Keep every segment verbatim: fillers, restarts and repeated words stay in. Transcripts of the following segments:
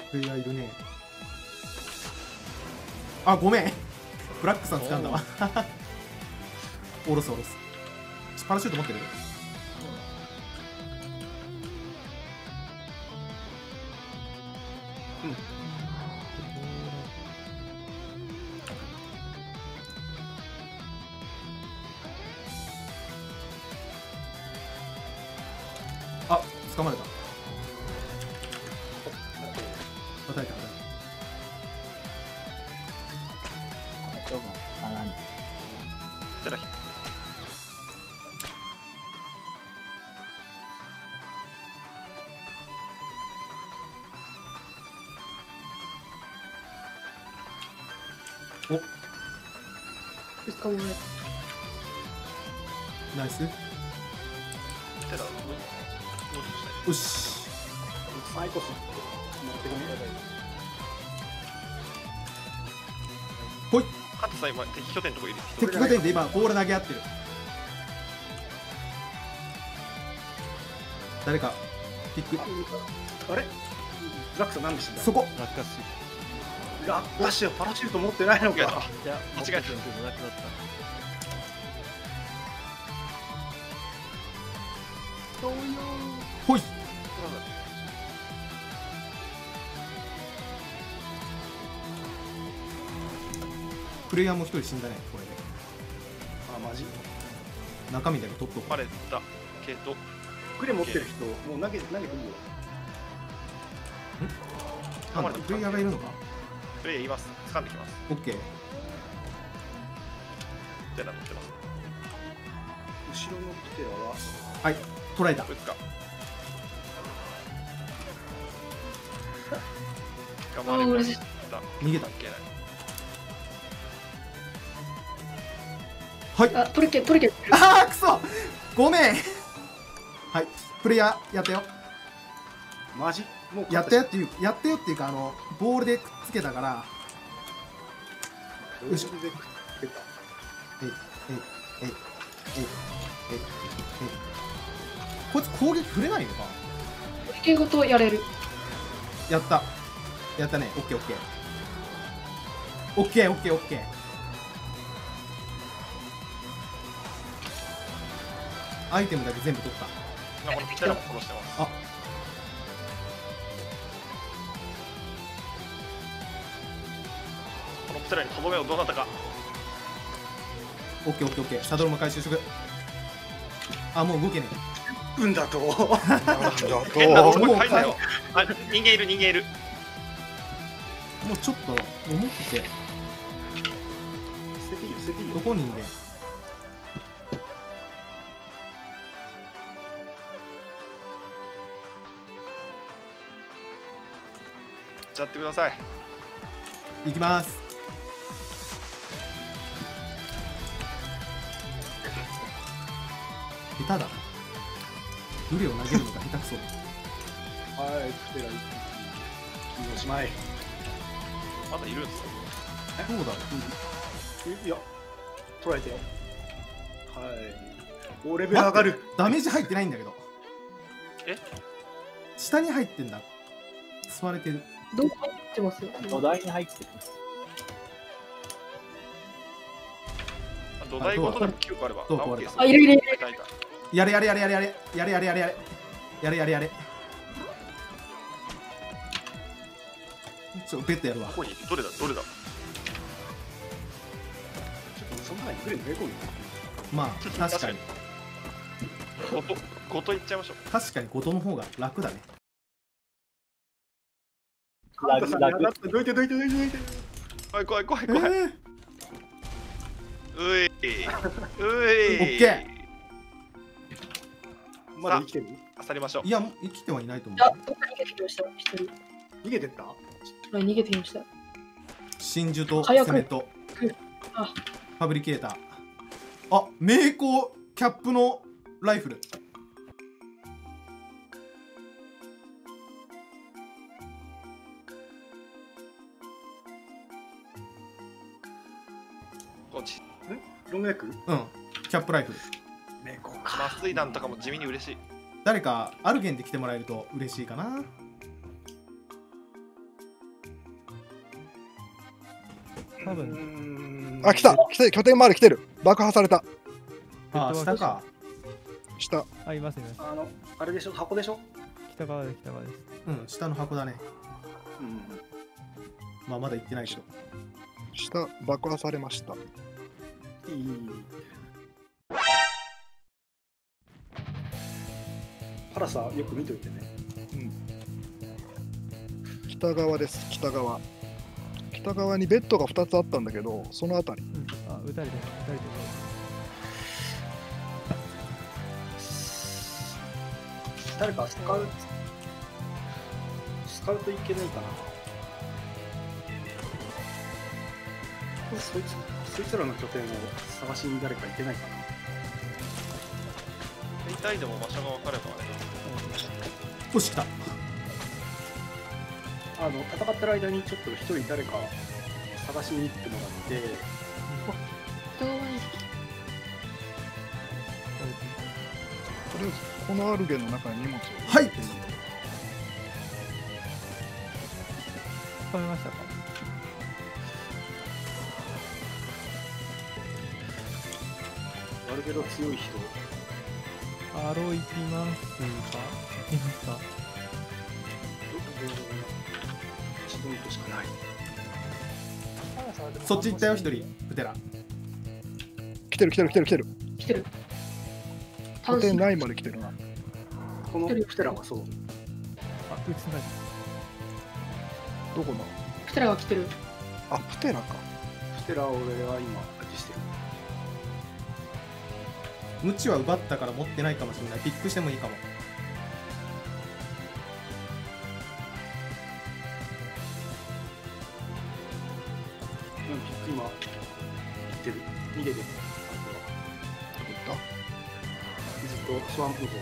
プレイヤーいるね。あ、ごめんブラックさん掴んだわおろすおろす。パラシュート持ってる？うん。あ、掴まれた。叩いた叩いた。 テラヒお、 捕まえナイス。 テラもうちょっと下によし。 サイコス持ってくね。 ほい。 ハンタさん今敵拠点のとこいる人敵拠点で今ボール投げ合ってる。誰かピック。 あれザックさんなんで死んだ？ そこ。 落下しラッカシはパラシュート持ってないのいやか。 いや間違えたなくなったほい。プレイヤーも一人死んだねこれで。 あ、マジ。 中身だけ取っとこバレたけどクレ持ってる人、もう投げ、投げていいよ。 う。なんだプレイヤーがいるのか。 プレイヤーいます掴んできます。 オッケー。 テラ乗ってます後ろのテラは、 はい、捉えた。 こいつかあ頑張れまし嬉しいた。 逃げた。 関係ないはい。 あ、トリケトリケあーくそごめんはい、プレイヤーやったよ。 マジもうやったよっていう、やったよっていうか、あのボールでくっつけたから。 よし。で、出た。 えいえいえいえいえいえいえい。こいつ攻撃触れないのか。 トリケごとやれる。 やったやったね。オッケーオッケーオッケーオッケーオッケー。アイテムだけ全部取った。 あ、これテラも殺してます。 あ、 このテラにとどめをどうなったか。 オッケーオッケーオッケー。サドルも回収しとく。あ、もう動けねうんだと。 変なとこもう入ったよ。あ、人間いる人間いる。 え。もうちょっと思ってて。 捨てていいよ、捨てていいよど。こにいんで。 やってください。 いきます。下手だな。ルレを投げるのが下手くそだ。 はい、テラ一匹。おしまい。 まだいるんですか。 どうだろう。 いや、捉えてよ。はい。おレベル上がる。 ダメージ入ってないんだけど。 え、 下に入ってんだ。吸われてる。 どう入ってますよ。 土台に入ってます。 土台ごとできゅうこあれば。 どう壊れたあオッケーですあ、いるいるいる。 いたいた。 やれやれやれやれやれやれやれやれやれやれやれやれ。ちょベッドやるわど。こにどれだどれだ。 ちょっとその中にグレーのめ込む。 まあ確かにごとごといっちゃいましょう。 確かにごとの方が楽だね。 ラグラグどいてどいてどいてどいて。 怖い怖い怖いえ怖い。 ー、 ういうい。 オッケまだ生きてる？ あさりましょう。 いや生きてはいないと思あ、 う。 どっか逃げてきました。一人。 逃げてった？ はい、逃げてきました。 真珠と早くセメントあ、 ファブリケーター。あ、名工キャップのライフル。 こっち。 ロングネック？ うん、キャップライフル。 猫か。 麻酔弾とかも地味に嬉しい。 誰かアルゲンで来てもらえると嬉しいかな。 多う分。 んあ、来た来て拠点周り来てる。爆破された。 あ、下か。 下。 あ、いますいます。 あの、あれでしょ、箱でしょ。 北側です、北側です。 うん、下の箱だね。 うん。 まあ、まだ行ってないけど。 下爆破されました。 いい。パラサよく見といてね。 北側です。北側。北側にベッドがふたつあったんだけど、そのあたり。 うん。あ、撃たれてる、撃たれてる。 誰かスカウト、スカウトいけないかな。そいつ、そいつらの拠点を探しに誰か行けないかな。 大体でも場所が分かればね。 よし、来た。 あの、戦ってる間にちょっと一人誰か探しに行ってもらって、 人がいい。 とりあえず、このアルゲンの中に荷物を。 はい。 掴めましたか？ あるけど強い人。 アロ行きますか？行きますか？ 一度としかない。 そっち行ったよ、一人。プテラ。 来てる来てる来てる来てる。 来てる。 拠点ないまで来てるな。 このプテラはそう。 あ、撃つな。 どこだ。 プテラが来てる。 あ、プテラか。 プテラを俺は今、あっちしてる。 ムチは奪ったから持ってないかもしれない。ピックしてもいいかも。 うん、ピック今、行ってる。逃げてる。 どこ行っずっとスワンプの方。 た。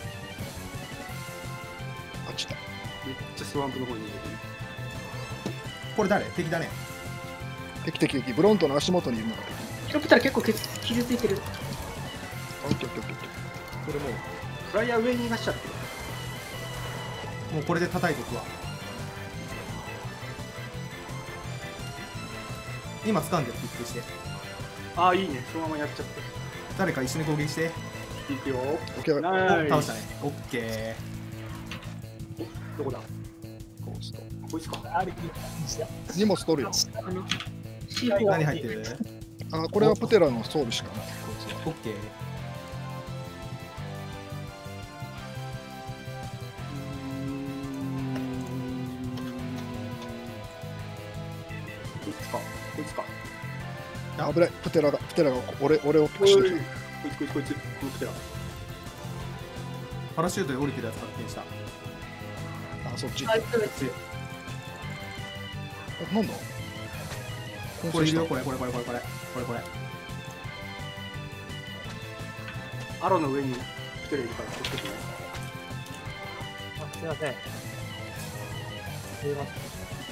あっちだ。 めっちゃスワンプの方に逃げてる。 これ誰？敵だね。 敵敵敵。ブロントの足元にいるのが敵。 ヒロプテラ結構傷傷ついてる。 オッケーオッケーオッケーオッケー。 これもう、フライヤー上に逃がしちゃってる。 もうこれで叩いていくわ。今掴んでる、ピックして。 ああ、いいね。そのままやっちゃって。 誰か一緒に攻撃して。 いくよ。 オッケー。 お、 ナイス。 倒したね。オッケどこだ。 コースト。 こいつか。 荷物取るよ。 あの、 ー。 シーフォー。 何入ってる？ あ、これはプテラの装備しかない。こいつは。 オッケー。 こいつか。こいつか。 あ危ない。プテラが、プテラが俺俺をピッおい、 クしてる。 こいつこいつこいつ。このプテラ。 パラシュートで降りてるやつ発見した。 あ、そっち。 あ、いつもこっち。 あなんだ。 これいるよ、これこれこれこれこれこれこれ。 アロの上にプテラいるから気をつけてね。 あ、すいません。すいません。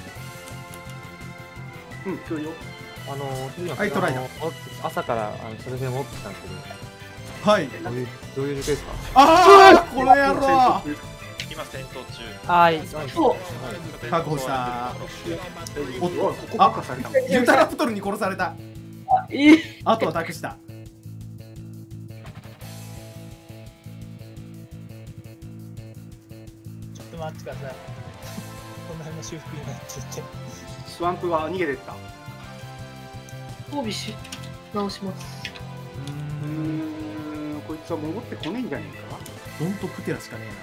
うん、聞こえるよ。 あの今はいトライだあの持って朝からあのそれで持ってきたんですけはい。 ど、どういうどういう状況ですか？ ああ、この野郎。 今戦闘中。 はい。 そう確保した。 おっと、ここ爆破された。 ユタラプトルに殺された。 えー、 あとは託した。 ちょっと待ってください。この辺の修復になっちゃって。 スワンプが逃げてった。 装備し直します。 うーん、こいつは戻ってこねえんじゃねえか。 ドンとプテラしかねえな。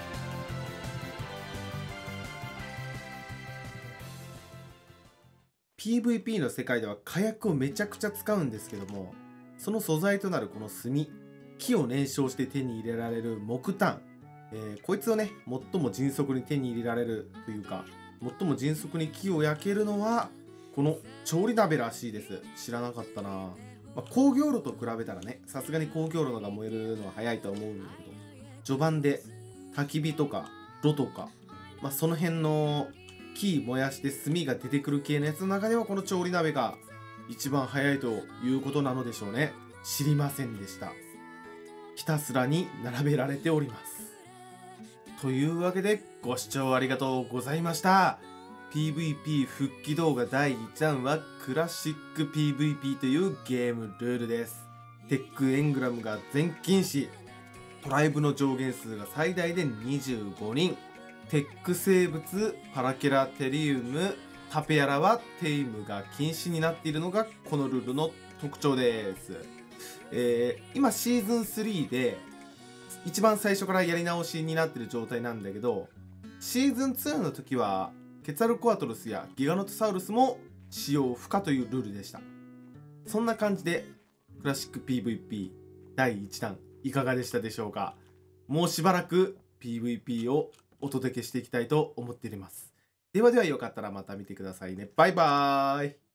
ピーブイピー の世界では火薬をめちゃくちゃ使うんですけども、その素材となるこの炭、木を燃焼して手に入れられる木炭、えーこいつをね、最も迅速に手に入れられるというか、最も迅速に木を焼けるのはこの調理鍋らしいです。知らなかったな。まあ、工業炉と比べたらね、さすがに工業炉の方が燃えるのは早いとは思うんだけど、序盤で焚き火とか炉とか、まあ、その辺の木燃やして炭が出てくる系のやつの中ではこの調理鍋が一番早いということなのでしょうね。知りませんでした。ひたすらに並べられております。というわけでご視聴ありがとうございました。 ピーブイピー 復帰動画だいいちだんはクラシック ピーブイピー というゲームルールです。テックエングラムが全禁止、トライブの上限数が最大でにじゅうごにん、テック生物パラケラテリウムタペヤラはテイムが禁止になっているのがこのルールの特徴です。えー、今シーズンスリーで一番最初からやり直しになってる状態なんだけど、シーズンツーの時はケツァルコアトルスやギガノトサウルスも使用不可というルールでした。そんな感じでクラシック ピーブイピー だいいちだんいかがでしたでしょうか。もうしばらく ピーブイピー をお届けしていきたいと思っております。ではではよかったらまた見てくださいね。バイバーイ。